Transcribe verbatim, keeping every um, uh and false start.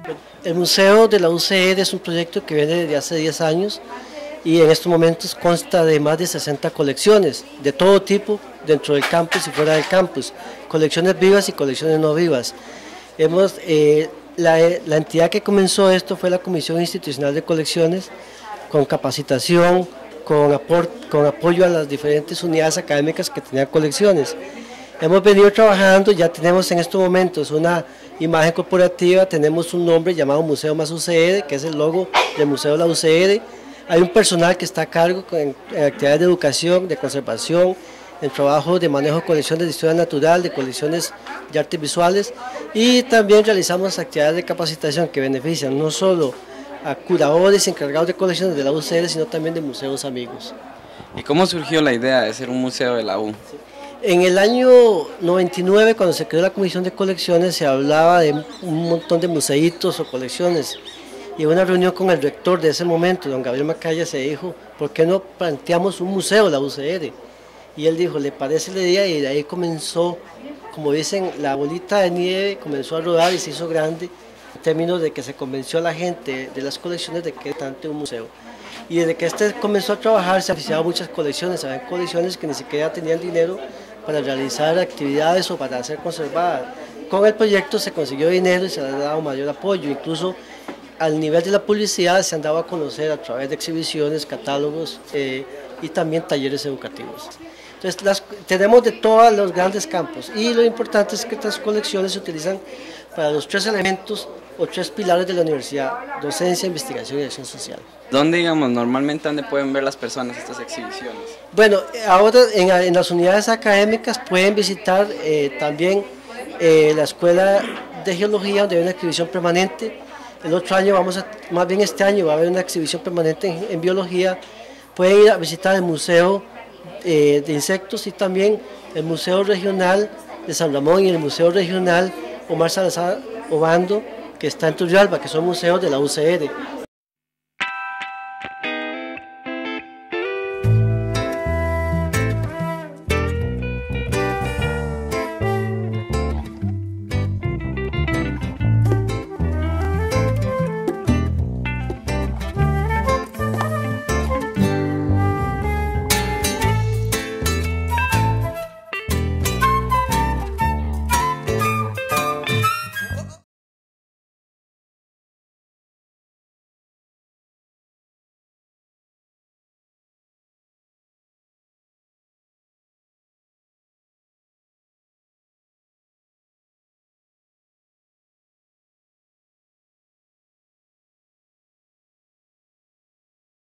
El Museo de la U C R es un proyecto que viene desde hace diez años y en estos momentos consta de más de sesenta colecciones de todo tipo dentro del campus y fuera del campus, colecciones vivas y colecciones no vivas. Hemos, eh, la, la entidad que comenzó esto fue la Comisión Institucional de Colecciones, con capacitación, con, aport, con apoyo a las diferentes unidades académicas que tenían colecciones. Hemos venido trabajando, ya tenemos en estos momentos una imagen corporativa, tenemos un nombre llamado Museo más U C R, que es el logo del Museo de la U C R. Hay un personal que está a cargo en, en actividades de educación, de conservación, en trabajo de manejo de colecciones de historia natural, de colecciones de artes visuales, y también realizamos actividades de capacitación que benefician no solo a curadores encargados de colecciones de la U C R, sino también de museos amigos. ¿Y cómo surgió la idea de ser un museo de la U? En el año noventa y nueve, cuando se creó la Comisión de Colecciones, se hablaba de un montón de museitos o colecciones, y en una reunión con el rector de ese momento, don Gabriel Macaya, se dijo, ¿por qué no planteamos un museo de la U C R? Y él dijo, ¿le parece la idea? Y de ahí comenzó, como dicen, la bolita de nieve comenzó a rodar y se hizo grande, en términos de que se convenció a la gente de las colecciones de que tanto un museo. Y desde que este comenzó a trabajar se han oficiado muchas colecciones, había colecciones que ni siquiera tenían dinero para realizar actividades o para ser conservadas. Con el proyecto se consiguió dinero y se le ha dado mayor apoyo, incluso al nivel de la publicidad se han dado a conocer a través de exhibiciones, catálogos eh, y también talleres educativos. Entonces las, tenemos de todos los grandes campos y lo importante es que estas colecciones se utilizan para los tres elementos o tres pilares de la universidad: docencia, investigación y acción social. ¿Dónde, digamos, normalmente dónde pueden ver las personas estas exhibiciones? Bueno, ahora en, en las unidades académicas pueden visitar eh, también eh, la Escuela de Geología, donde hay una exhibición permanente. El otro año, vamos a, más bien este año, va a haber una exhibición permanente en, en biología. Pueden ir a visitar el Museo eh, de Insectos y también el Museo Regional de San Ramón y el Museo Regional Omar Salazar Obando, que está en Turrialba, que son museos de la U C R.